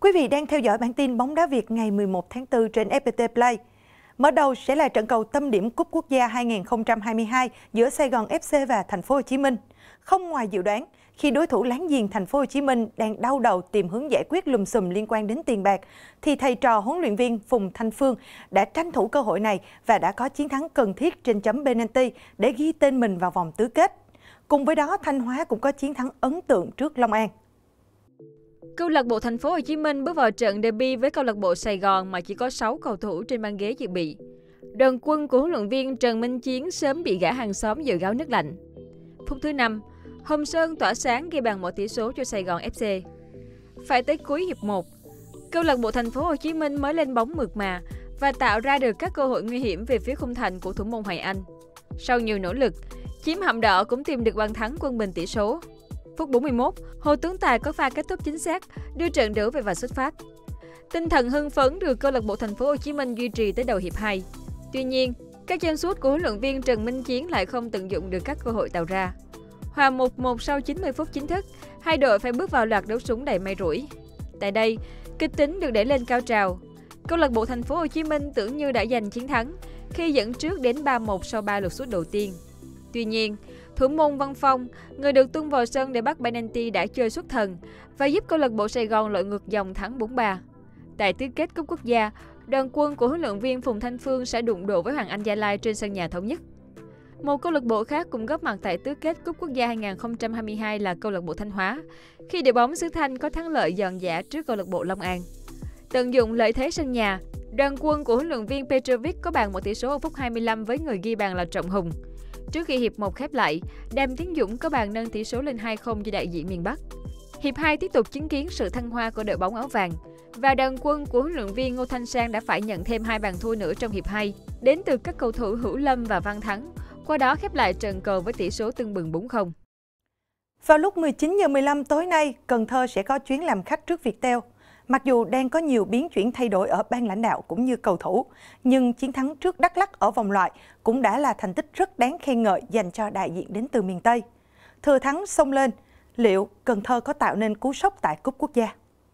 Quý vị đang theo dõi bản tin bóng đá Việt ngày 11 tháng 4 trên FPT Play. Mở đầu sẽ là trận cầu tâm điểm Cúp Quốc gia 2022 giữa Sài Gòn FC và Thành phố Hồ Chí Minh. Không ngoài dự đoán, khi đối thủ láng giềng Thành phố Hồ Chí Minh đang đau đầu tìm hướng giải quyết lùm xùm liên quan đến tiền bạc, thì thầy trò huấn luyện viên Phùng Thanh Phương đã tranh thủ cơ hội này và đã có chiến thắng cần thiết trên chấm penalty để ghi tên mình vào vòng tứ kết. Cùng với đó, Thanh Hóa cũng có chiến thắng ấn tượng trước Long An. Câu lạc bộ Thành phố Hồ Chí Minh bước vào trận derby với câu lạc bộ Sài Gòn mà chỉ có 6 cầu thủ trên băng ghế dự bị. Đoàn quân của huấn luyện viên Trần Minh Chiến sớm bị gã hàng xóm dội gáo nước lạnh. Phút thứ 5, Hồng Sơn tỏa sáng ghi bàn mở tỷ số cho Sài Gòn FC. Phải tới cuối hiệp 1, câu lạc bộ Thành phố Hồ Chí Minh mới lên bóng mượt mà và tạo ra được các cơ hội nguy hiểm về phía khung thành của thủ môn Hoài Anh. Sau nhiều nỗ lực, Chiếm Hạm Đỏ cũng tìm được bàn thắng quân bình tỷ số. Phút 41, Hồ Tuấn Tài có pha kết thúc chính xác, đưa trận đổ về vạch xuất phát. Tinh thần hưng phấn được câu lạc bộ Thành phố Hồ Chí Minh duy trì tới đầu hiệp 2. Tuy nhiên, các chân sút của huấn luyện viên Trần Minh Chiến lại không tận dụng được các cơ hội tạo ra. Hòa 1-1 sau 90 phút chính thức, hai đội phải bước vào loạt đấu súng đầy may rủi. Tại đây, kịch tính được đẩy lên cao trào. Câu lạc bộ Thành phố Hồ Chí Minh tưởng như đã giành chiến thắng khi dẫn trước đến 3-1 sau 3 lượt sút đầu tiên. Tuy nhiên, thủ môn Văn Phong, người được tung vào sân để bắt penalty đã chơi xuất thần và giúp câu lạc bộ Sài Gòn lội ngược dòng thắng 4-3. Tại tứ kết Cúp Quốc gia, đoàn quân của huấn luyện viên Phùng Thanh Phương sẽ đụng độ với Hoàng Anh Gia Lai trên sân nhà Thống Nhất. Một câu lạc bộ khác cũng góp mặt tại tứ kết Cúp Quốc gia 2022 là câu lạc bộ Thanh Hóa, khi đội bóng xứ Thanh có thắng lợi giòn giã trước câu lạc bộ Long An. Tận dụng lợi thế sân nhà, đoàn quân của huấn luyện viên Petrovic có bàn một tỷ số ở phút 25 với người ghi bàn là Trọng Hùng. Trước khi hiệp 1 khép lại, Đàm Tiến Dũng có bàn nâng tỷ số lên 2-0 cho đại diện miền Bắc. Hiệp 2 tiếp tục chứng kiến sự thăng hoa của đội bóng áo vàng và đoàn quân của huấn luyện viên Ngô Thanh Sang đã phải nhận thêm 2 bàn thua nữa trong hiệp 2, đến từ các cầu thủ Hữu Lâm và Văn Thắng. Qua đó khép lại trận cầu với tỷ số tưng bừng 4-0. Vào lúc 19h15 tối nay, Cần Thơ sẽ có chuyến làm khách trước Viettel. Mặc dù đang có nhiều biến chuyển thay đổi ở ban lãnh đạo cũng như cầu thủ, nhưng chiến thắng trước Đắk Lắk ở vòng loại cũng đã là thành tích rất đáng khen ngợi dành cho đại diện đến từ miền Tây. Thừa thắng xông lên, liệu Cần Thơ có tạo nên cú sốc tại Cúp Quốc gia?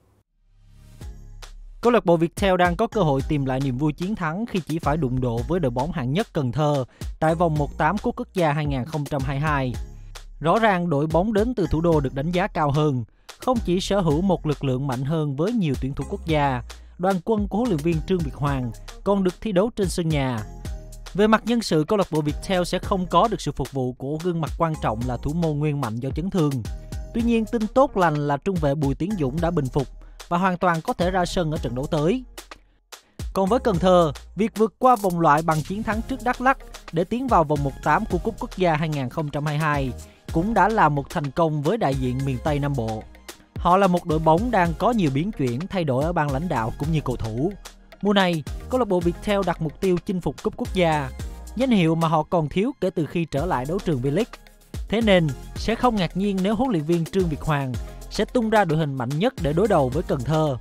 Câu lạc bộ Viettel đang có cơ hội tìm lại niềm vui chiến thắng khi chỉ phải đụng độ với đội bóng hạng nhất Cần Thơ tại vòng 1/8 Cúp Quốc gia 2022. Rõ ràng đội bóng đến từ thủ đô được đánh giá cao hơn, không chỉ sở hữu một lực lượng mạnh hơn với nhiều tuyển thủ quốc gia, đoàn quân của huấn luyện viên Trương Việt Hoàng còn được thi đấu trên sân nhà. Về mặt nhân sự, câu lạc bộ Viettel sẽ không có được sự phục vụ của gương mặt quan trọng là thủ môn Nguyên Mạnh do chấn thương. Tuy nhiên, tin tốt lành là trung vệ Bùi Tiến Dũng đã bình phục và hoàn toàn có thể ra sân ở trận đấu tới. Còn với Cần Thơ, việc vượt qua vòng loại bằng chiến thắng trước Đắk Lắk để tiến vào vòng 1/8 của Cúp Quốc gia 2022 cũng đã là một thành công với đại diện miền Tây Nam Bộ. Họ là một đội bóng đang có nhiều biến chuyển thay đổi ở ban lãnh đạo cũng như cầu thủ. Mùa này, câu lạc bộ Viettel đặt mục tiêu chinh phục Cúp Quốc gia, danh hiệu mà họ còn thiếu kể từ khi trở lại đấu trường V-League. Thế nên, sẽ không ngạc nhiên nếu huấn luyện viên Trương Việt Hoàng sẽ tung ra đội hình mạnh nhất để đối đầu với Cần Thơ.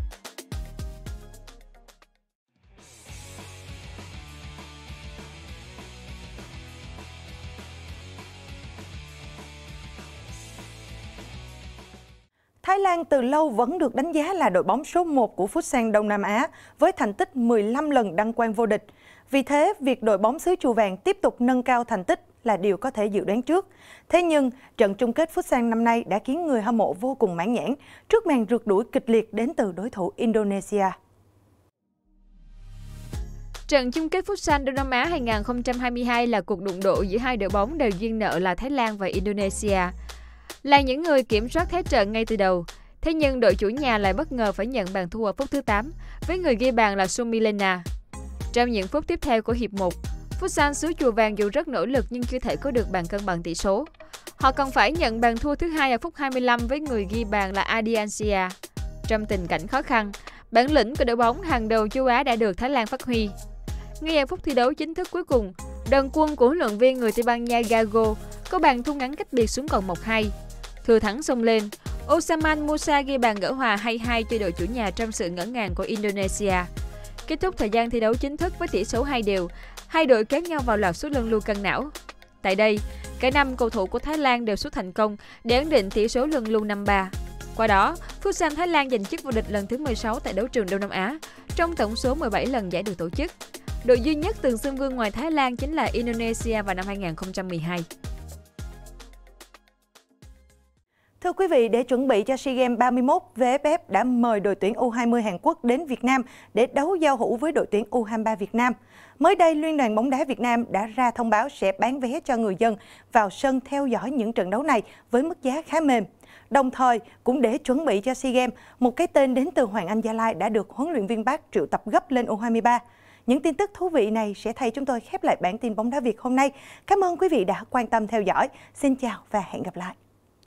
Thái Lan từ lâu vẫn được đánh giá là đội bóng số 1 của Futsal Đông Nam Á với thành tích 15 lần đăng quang vô địch. Vì thế, việc đội bóng xứ Chùa Vàng tiếp tục nâng cao thành tích là điều có thể dự đoán trước. Thế nhưng, trận chung kết Futsal năm nay đã khiến người hâm mộ vô cùng mãn nhãn trước màn rượt đuổi kịch liệt đến từ đối thủ Indonesia. Trận chung kết Futsal Đông Nam Á 2022 là cuộc đụng độ giữa hai đội bóng đều duyên nợ là Thái Lan và Indonesia. Là những người kiểm soát thế trận ngay từ đầu, thế nhưng đội chủ nhà lại bất ngờ phải nhận bàn thua ở phút thứ 8 với người ghi bàn là Sumilena. Trong những phút tiếp theo của hiệp 1, Futsal xứ Chùa Vàng dù rất nỗ lực nhưng chưa thể có được bàn cân bằng tỷ số. Họ còn phải nhận bàn thua thứ 2 ở phút 25 với người ghi bàn là Adiansia. Trong tình cảnh khó khăn, bản lĩnh của đội bóng hàng đầu châu Á đã được Thái Lan phát huy. Ngay ở phút thi đấu chính thức cuối cùng, đoàn quân của huấn luyện viên người Tây Ban Nha Gago có bàn thua ngắn cách biệt xuống còn 1-2. Thừa thắng xông lên, Osaman Musa ghi bàn gỡ hòa 2-2 cho đội chủ nhà trong sự ngỡ ngàng của Indonesia. Kết thúc thời gian thi đấu chính thức với tỷ số 2-2, hai đội kéo nhau vào loạt sút luân lưu căng não. Tại đây, cả 5 cầu thủ của Thái Lan đều sút thành công để ấn định tỷ số luân lưu 5-3. Qua đó, Futsal Thái Lan giành chức vô địch lần thứ 16 tại đấu trường Đông Nam Á, trong tổng số 17 lần giải được tổ chức. Đội duy nhất từng xưng vương ngoài Thái Lan chính là Indonesia vào năm 2012. Thưa quý vị, để chuẩn bị cho SEA Games 31, VFF đã mời đội tuyển U20 Hàn Quốc đến Việt Nam để đấu giao hữu với đội tuyển U23 Việt Nam. Mới đây, Liên đoàn bóng đá Việt Nam đã ra thông báo sẽ bán vé cho người dân vào sân theo dõi những trận đấu này với mức giá khá mềm. Đồng thời, cũng để chuẩn bị cho SEA Games, một cái tên đến từ Hoàng Anh Gia Lai đã được huấn luyện viên Park triệu tập gấp lên U23. Những tin tức thú vị này sẽ thay chúng tôi khép lại bản tin bóng đá Việt hôm nay. Cảm ơn quý vị đã quan tâm theo dõi. Xin chào và hẹn gặp lại.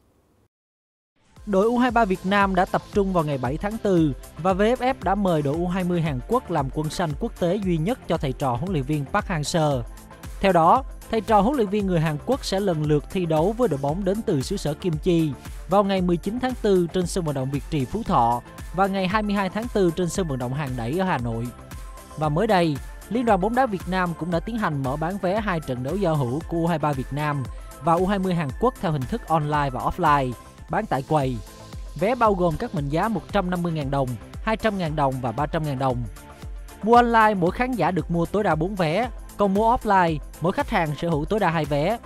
Đội U23 Việt Nam đã tập trung vào ngày 7 tháng 4 và VFF đã mời đội U20 Hàn Quốc làm quân xanh quốc tế duy nhất cho thầy trò huấn luyện viên Park Hang-seo. Theo đó, thầy trò huấn luyện viên người Hàn Quốc sẽ lần lượt thi đấu với đội bóng đến từ xứ sở Kim Chi vào ngày 19 tháng 4 trên sân vận động Việt Trì Phú Thọ và ngày 22 tháng 4 trên sân vận động Hàng Đẩy ở Hà Nội. Và mới đây, Liên đoàn bóng đá Việt Nam cũng đã tiến hành mở bán vé 2 trận đấu giao hữu của U23 Việt Nam và U20 Hàn Quốc theo hình thức online và offline, bán tại quầy. Vé bao gồm các mệnh giá 150.000 đồng, 200.000 đồng và 300.000 đồng. Mua online, mỗi khán giả được mua tối đa 4 vé, còn mua offline, mỗi khách hàng sở hữu tối đa 2 vé.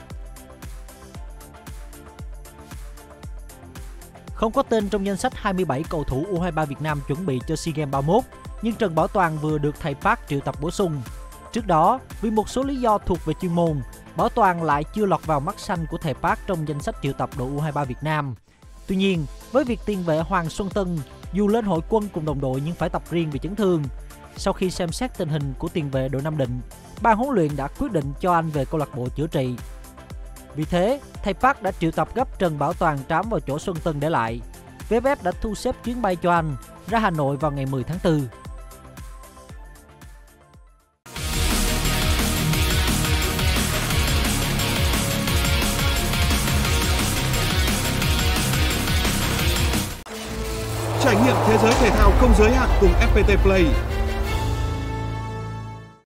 Không có tên trong danh sách 27 cầu thủ U23 Việt Nam chuẩn bị cho SEA Games 31, nhưng Trần Bảo Toàn vừa được thầy Park triệu tập bổ sung. Trước đó, vì một số lý do thuộc về chuyên môn, Bảo Toàn lại chưa lọt vào mắt xanh của thầy Park trong danh sách triệu tập đội U23 Việt Nam. Tuy nhiên, với việc tiền vệ Hoàng Xuân Tân dù lên hội quân cùng đồng đội nhưng phải tập riêng vì chấn thương, sau khi xem xét tình hình của tiền vệ đội Nam Định, ban huấn luyện đã quyết định cho anh về câu lạc bộ chữa trị. Vì thế, thầy Park đã triệu tập gấp Trần Bảo Toàn trám vào chỗ Xuân Tân để lại. VFF đã thu xếp chuyến bay cho anh ra Hà Nội vào ngày 10 tháng 4. Trải nghiệm thế giới thể thao không giới hạn cùng FPT Play.